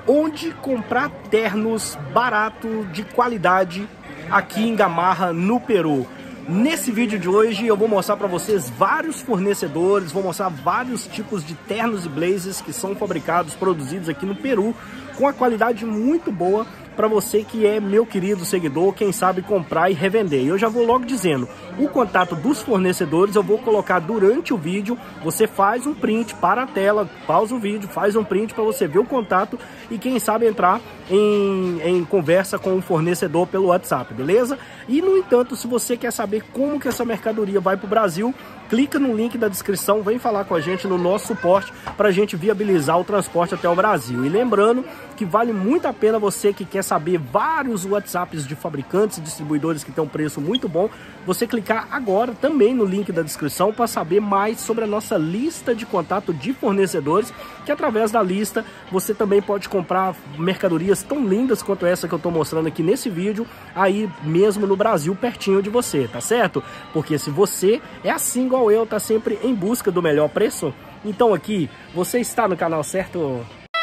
onde comprar ternos barato, de qualidade, aqui em Gamarra, no Peru. Nesse vídeo de hoje eu vou mostrar para vocês vários fornecedores, vou mostrar vários tipos de ternos e blazers que são fabricados, produzidos aqui no Peru, com a qualidade muito boa para você que é meu querido seguidor, quem sabe comprar e revender. Eu já vou logo dizendo, o contato dos fornecedores eu vou colocar durante o vídeo, você faz um print para a tela, pausa o vídeo, faz um print para você ver o contato e quem sabe entrar em conversa com o fornecedor pelo WhatsApp, beleza? E no entanto, se você quer saber como que essa mercadoria vai para o Brasil, clica no link da descrição, vem falar com a gente no nosso suporte para a gente viabilizar o transporte até o Brasil. E lembrando que vale muito a pena você que quer saber vários WhatsApps de fabricantes e distribuidores que tem um preço muito bom, você clicar agora também no link da descrição para saber mais sobre a nossa lista de contato de fornecedores, que através da lista você também pode comprar mercadorias tão lindas quanto essa que eu estou mostrando aqui nesse vídeo, aí mesmo no Brasil, pertinho de você, tá certo? Porque se você é assim igual eu, tá sempre em busca do melhor preço, então aqui você está no canal certo.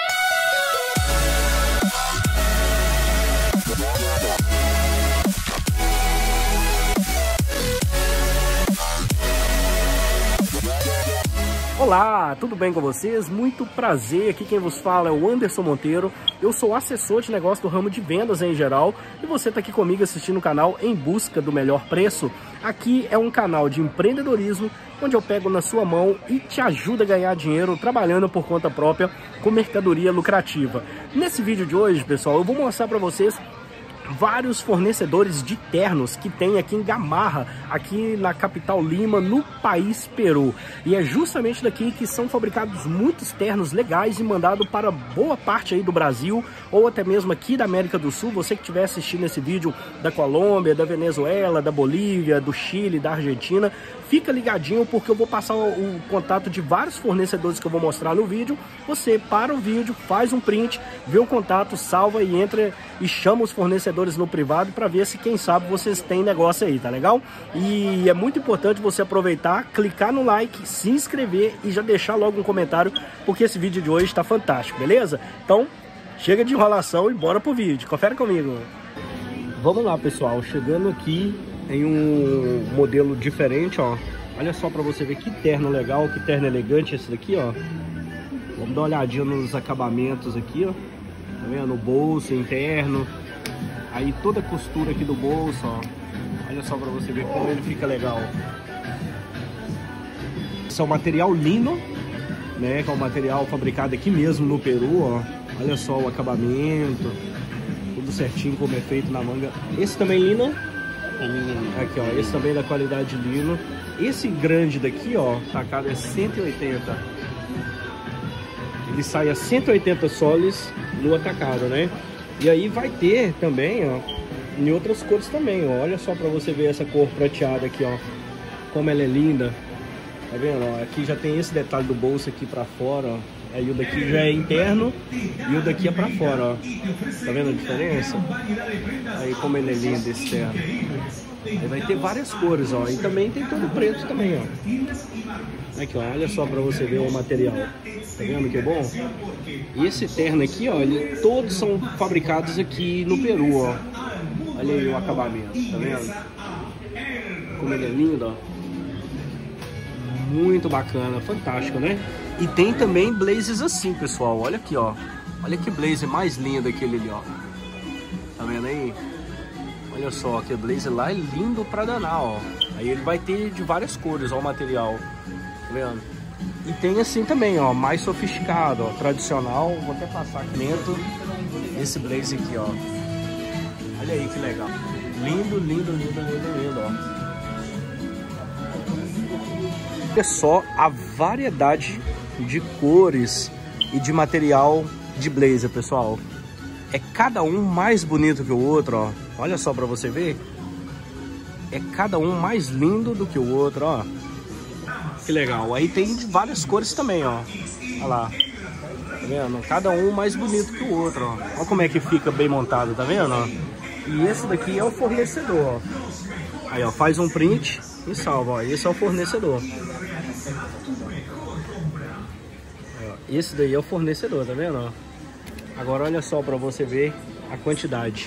Olá, tudo bem com vocês? Muito prazer, aqui quem vos fala é o Anderson Monteiro, eu sou assessor de negócio do ramo de vendas em geral e você está aqui comigo assistindo o canal Em Busca do Melhor Preço. Aqui é um canal de empreendedorismo onde eu pego na sua mão e te ajudo a ganhar dinheiro trabalhando por conta própria com mercadoria lucrativa. Nesse vídeo de hoje, pessoal, eu vou mostrar para vocês vários fornecedores de ternos que tem aqui em Gamarra, aqui na capital Lima, no país Peru. E é justamente daqui que são fabricados muitos ternos legais e mandados para boa parte aí do Brasil, ou até mesmo aqui da América do Sul. Você que estiver assistindo esse vídeo da Colômbia, da Venezuela, da Bolívia, do Chile, da Argentina, fica ligadinho porque eu vou passar o contato de vários fornecedores que eu vou mostrar no vídeo. Você para o vídeo, faz um print, vê o contato, salva e entra e chama os fornecedores no privado para ver se quem sabe vocês têm negócio aí, tá legal? E é muito importante você aproveitar, clicar no like, se inscrever e já deixar logo um comentário, porque esse vídeo de hoje está fantástico, beleza? Então, chega de enrolação e bora pro vídeo, confere comigo. Vamos lá, pessoal, chegando aqui em um modelo diferente, ó. Olha só para você ver que terno legal, que terno elegante esse daqui, ó. Vamos dar uma olhadinha nos acabamentos aqui, ó. Tá vendo? O bolso interno. Aí toda a costura aqui do bolso, ó. Olha só pra você ver como ele fica legal. Esse é o material lino, né? Que é um material fabricado aqui mesmo no Peru, ó. Olha só o acabamento. Tudo certinho como é feito na manga. Esse também lino. Aqui, ó. Esse também é da qualidade lino. Esse grande daqui, ó, tacado é 180. Ele sai a 180 soles no atacado, né? E aí vai ter também, ó, em outras cores também, ó. Olha só pra você ver essa cor prateada aqui, ó. Como ela é linda. Tá vendo, ó? Aqui já tem esse detalhe do bolso aqui pra fora, ó. Aí o daqui já é interno e o daqui é pra fora, ó. Tá vendo a diferença? Aí como ele é lindo esse terno. Aí vai ter várias cores, ó. E também tem todo preto também, ó. Aqui, ó. Olha só pra você ver o material. Tá vendo que é bom? E esse terno aqui, ó, todos são fabricados aqui no Peru, ó. Olha aí o acabamento, tá vendo? Como ele é lindo, ó. Muito bacana, fantástico, né? E tem também blazers assim, pessoal. Olha aqui, ó. Olha que blazer mais lindo aquele ali, ó. Tá vendo aí? Olha só, que blazer lá é lindo pra danar, ó. Aí ele vai ter de várias cores, ó, o material. Tá vendo? E tem assim também, ó, mais sofisticado, ó, tradicional. Vou até passar aqui dentro esse blazer aqui, ó. Olha aí que legal. Lindo, lindo, lindo, lindo, lindo, ó. Olha só a variedade de cores e de material de blazer, pessoal. É cada um mais bonito que o outro, ó. Olha só pra você ver. É cada um mais lindo do que o outro, ó. Que legal. Aí tem de várias cores também, ó. Olha lá. Tá vendo? Cada um mais bonito que o outro, ó. Olha como é que fica bem montado, tá vendo, ó? E esse daqui é o fornecedor, ó. Aí, ó, faz um print e salva, ó. Esse é o fornecedor. Esse daí é o fornecedor, tá vendo, ó? Agora olha só para você ver a quantidade.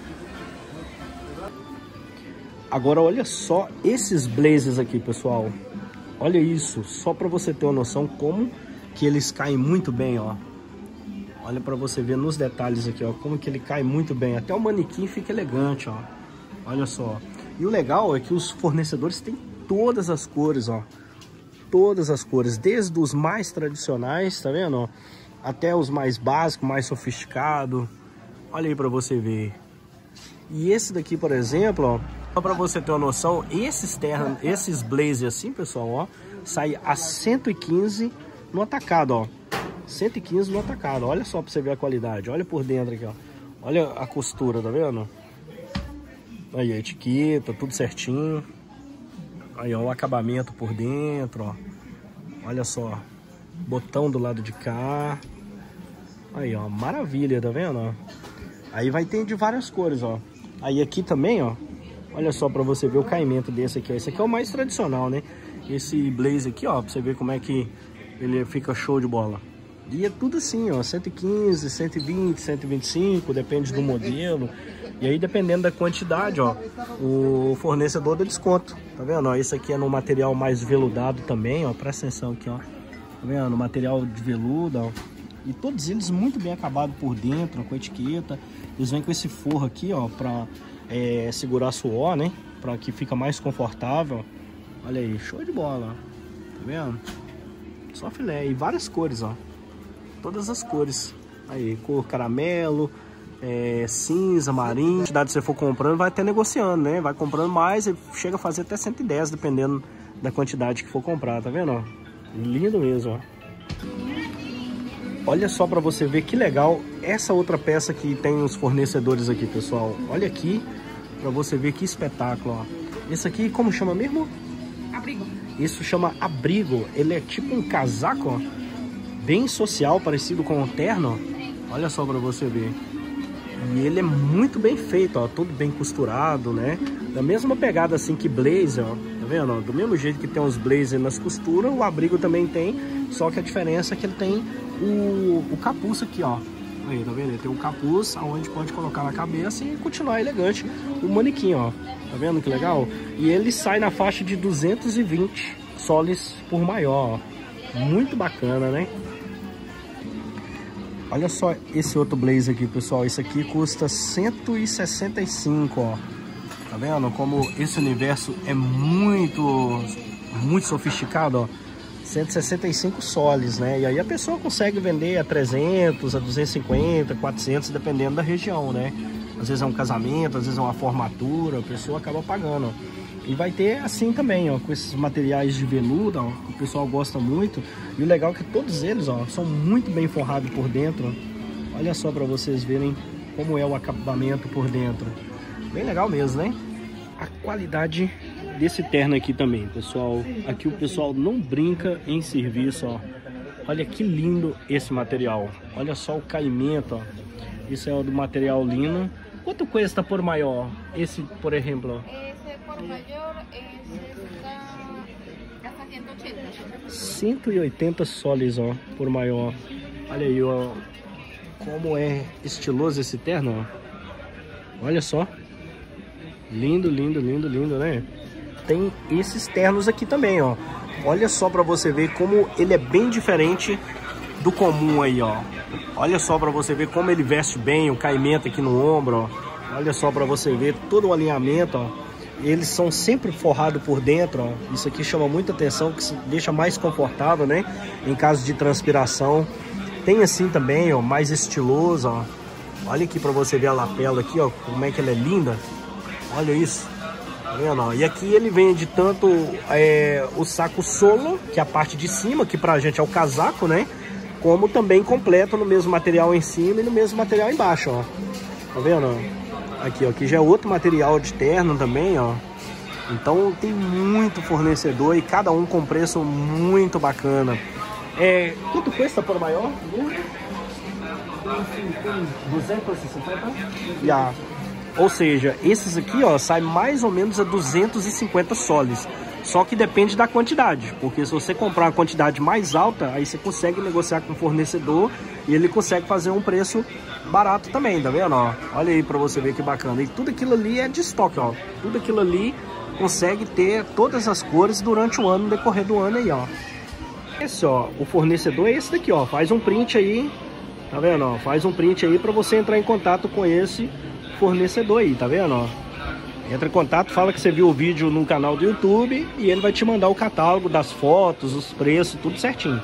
Agora olha só esses blazers aqui, pessoal. Olha isso, só para você ter uma noção como que eles caem muito bem, ó. Olha para você ver nos detalhes aqui, ó, como que ele cai muito bem. Até o manequim fica elegante, ó. Olha só. E o legal é que os fornecedores têm todas as cores, ó. Todas as cores, desde os mais tradicionais, tá vendo, ó, até os mais básicos, mais sofisticados. Olha aí para você ver. E esse daqui, por exemplo, ó, só para você ter uma noção, esses blazers assim, pessoal, ó, sai a 115 no atacado, ó. 115 no atacado. Olha só para você ver a qualidade. Olha por dentro aqui, ó. Olha a costura, tá vendo? Aí a etiqueta, tudo certinho. Aí, ó, o acabamento por dentro, ó. Olha só. Botão do lado de cá. Aí, ó, maravilha, tá vendo, ó? Aí vai ter de várias cores, ó. Aí aqui também, ó. Olha só pra você ver o caimento desse aqui, ó. Esse aqui é o mais tradicional, né? Esse blazer aqui, ó, pra você ver como é que ele fica show de bola. E é tudo assim, ó, 115, 120, 125, depende do modelo. E aí, dependendo da quantidade, ó, o fornecedor dá desconto. Tá vendo? Ó, esse aqui é no material mais veludado também, ó. Presta atenção aqui, ó. Tá vendo? Material de veludo, ó. E todos eles muito bem acabados por dentro, ó, com etiqueta. Eles vêm com esse forro aqui, ó, pra segurar suor, né? Pra que fica mais confortável. Olha aí, show de bola, ó. Tá vendo? Só filé. E várias cores, ó. Todas as cores. Aí, cor caramelo, cinza, marinho. A quantidade que você for comprando, vai até negociando, né? Vai comprando mais e chega a fazer até 110, dependendo da quantidade que for comprar, tá vendo, ó? Lindo mesmo, ó. Olha só pra você ver que legal essa outra peça que tem os fornecedores aqui, pessoal. Olha aqui pra você ver que espetáculo, ó. Esse aqui, como chama mesmo? Abrigo. Isso chama abrigo. Ele é tipo um casaco, ó. Bem social, parecido com o terno. Olha só pra você ver. E ele é muito bem feito, ó. Todo bem costurado, né? Da mesma pegada assim que blazer, ó. Tá vendo? Ó? Do mesmo jeito que tem os blazers nas costuras, o abrigo também tem. Só que a diferença é que ele tem o capuz aqui, ó. Aí, tá vendo? Ele tem um capuz onde pode colocar na cabeça e continuar elegante o manequim, ó. Tá vendo que legal? E ele sai na faixa de 220 soles por maior, ó. Muito bacana, né? Olha só esse outro blazer aqui, pessoal. Esse aqui custa 165, ó. Tá vendo como esse universo é muito sofisticado, ó. 165 soles, né? E aí a pessoa consegue vender a 300, a 250, 400, dependendo da região, né? Às vezes é um casamento, às vezes é uma formatura, a pessoa acaba pagando, ó. E vai ter assim também, ó, com esses materiais de veludo, ó, que o pessoal gosta muito. E o legal é que todos eles, ó, são muito bem forrados por dentro. Olha só para vocês verem como é o acabamento por dentro. Bem legal mesmo, né? A qualidade desse terno aqui também, pessoal. Aqui o pessoal não brinca em serviço, ó. Olha que lindo esse material. Olha só o caimento, ó. Isso é do material lino. Quanto custa por maior? Esse, por exemplo, ó. Por maior, está 180. 180 soles, ó, por maior. Olha aí, ó, como é estiloso esse terno, ó. Olha só. Lindo, lindo, lindo, lindo, né? Tem esses ternos aqui também, ó. Olha só pra você ver como ele é bem diferente do comum aí, ó. Olha só pra você ver como ele veste bem, o caimento aqui no ombro, ó. Olha só pra você ver todo o alinhamento, ó. Eles são sempre forrados por dentro, ó. Isso aqui chama muita atenção, que se deixa mais confortável, né? Em caso de transpiração. Tem assim também, ó, mais estiloso, ó. Olha aqui pra você ver a lapela aqui, ó, como é que ela é linda. Olha isso. Tá vendo, ó? E aqui ele vende tanto o saco solo, que é a parte de cima, que pra gente é o casaco, né? Como também completo no mesmo material em cima e no mesmo material embaixo, ó. Tá vendo, ó? Aqui, ó, aqui já é outro material de terno também, ó. Então tem muito fornecedor e cada um com preço muito bacana. Quanto custa por maior? 250? Ou seja, esses aqui, ó, sai mais ou menos a 250 soles. Só que depende da quantidade, porque se você comprar uma quantidade mais alta, aí você consegue negociar com o fornecedor e ele consegue fazer um preço barato também, tá vendo, ó? Olha aí pra você ver que bacana. E tudo aquilo ali é de estoque, ó. Tudo aquilo ali consegue ter todas as cores durante o ano, no decorrer do ano aí, ó. Esse, ó, o fornecedor é esse daqui, ó. Faz um print aí, tá vendo, ó? Faz um print aí pra você entrar em contato com esse fornecedor aí, tá vendo, ó? Entra em contato, fala que você viu o vídeo no canal do YouTube e ele vai te mandar o catálogo das fotos, os preços, tudo certinho.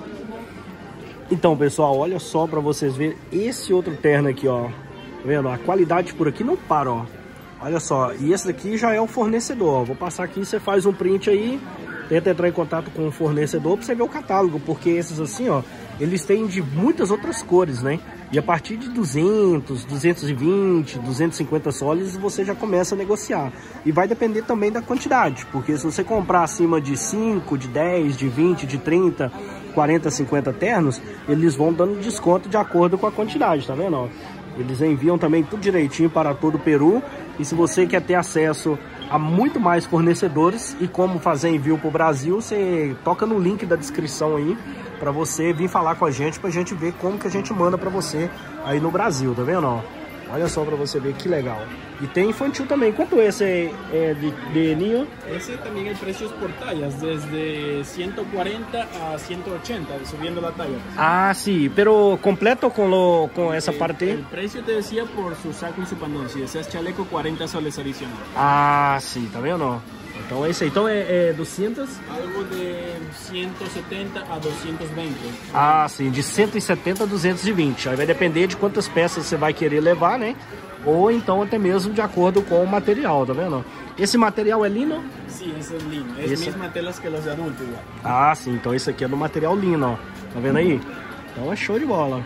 Então, pessoal, olha só pra vocês verem esse outro terno aqui, ó. Tá vendo? A qualidade por aqui não para, ó. Olha só, e esse daqui já é o fornecedor, ó. Vou passar aqui, você faz um print aí, tenta entrar em contato com o fornecedor pra você ver o catálogo, porque esses assim, ó, eles têm de muitas outras cores, né? E a partir de 200, 220, 250 soles, você já começa a negociar. E vai depender também da quantidade, porque se você comprar acima de 5, de 10, de 20, de 30, 40, 50 ternos, eles vão dando desconto de acordo com a quantidade, tá vendo, ó? Eles enviam também tudo direitinho para todo o Peru. E se você quer ter acesso a muito mais fornecedores e como fazer envio para o Brasil, você toca no link da descrição aí para você vir falar com a gente, pra gente ver como que a gente manda para você aí no Brasil, tá vendo, ó? Olha só para você ver que legal. E tem infantil também. Quanto esse é de niño? Ese también hay precios por tallas, desde 140 a 180, subiendo la talla. Ah, sí, pero completo con esa parte. El precio te decía por su saco y su pandón. Si deseas chaleco, 40 soles adicional. Ah, sim, tá vendo? Então é isso aí. Então é 200? Algo de 170 a 220. Ah, sim, de 170 a 220. Aí vai depender de quantas peças você vai querer levar, né? Ou então até mesmo de acordo com o material, tá vendo? Esse material é lino? Sí, ese es lino. Es misma telas que los de adulto igual. Ah, sim, então esse aqui é do material lino, ó. Tá vendo aí? Então é show de bola.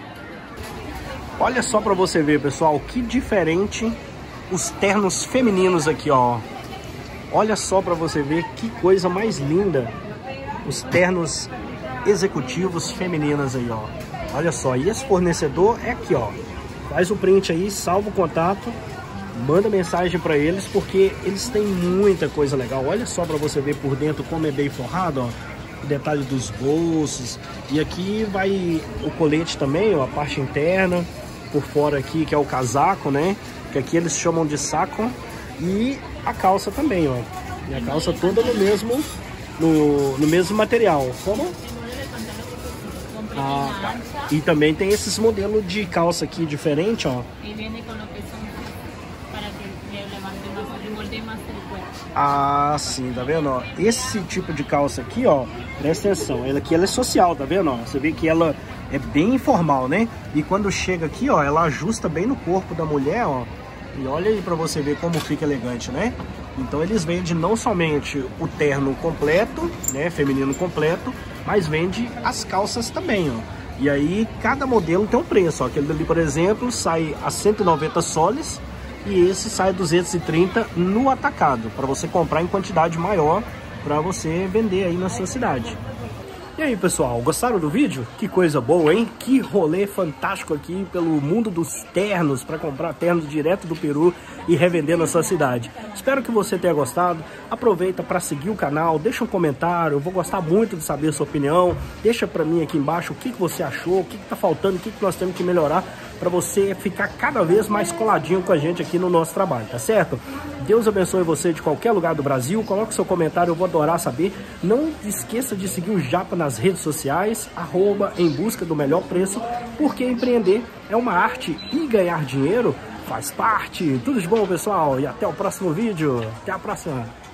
Olha só pra você ver, pessoal, que diferente os ternos femininos aqui, ó. Olha só pra você ver que coisa mais linda. Os ternos executivos femininas aí, ó. Olha só, e esse fornecedor é aqui, ó. Faz o print aí, salva o contato, manda mensagem pra eles, porque eles têm muita coisa legal. Olha só pra você ver por dentro como é bem forrado, ó. O detalhe dos bolsos. E aqui vai o colete também, ó, a parte interna. Por fora aqui, que é o casaco, né? Que aqui eles chamam de saco. E a calça também, ó. E a calça toda no mesmo material. Como? Ah, tá. E também tem esses modelos de calça aqui diferente, ó. Ah, sim, tá vendo, ó? Esse tipo de calça aqui, ó, presta atenção, ela aqui ela é social, tá vendo, ó? Você vê que ela é bem informal, né? E quando chega aqui, ó, ela ajusta bem no corpo da mulher, ó. E olha aí pra você ver como fica elegante, né? Então eles vendem não somente o terno completo, né, feminino completo, mas vende as calças também, ó. E aí cada modelo tem um preço, ó. Aquele ali, por exemplo, sai a 190 soles e esse sai a 230 no atacado, para você comprar em quantidade maior, para você vender aí na sua cidade. E aí, pessoal, gostaram do vídeo? Que coisa boa, hein? Que rolê fantástico aqui pelo mundo dos ternos, para comprar ternos direto do Peru e revender na sua cidade. Espero que você tenha gostado. Aproveita para seguir o canal, deixa um comentário, eu vou gostar muito de saber a sua opinião. Deixa para mim aqui embaixo o que você achou, o que tá faltando, o que nós temos que melhorar para você ficar cada vez mais coladinho com a gente aqui no nosso trabalho, tá certo? Deus abençoe você de qualquer lugar do Brasil. Coloque seu comentário, eu vou adorar saber. Não esqueça de seguir o Japa nas redes sociais, @embuscadomelhorpreço, porque empreender é uma arte e ganhar dinheiro faz parte. Tudo de bom, pessoal, e até o próximo vídeo. Até a próxima.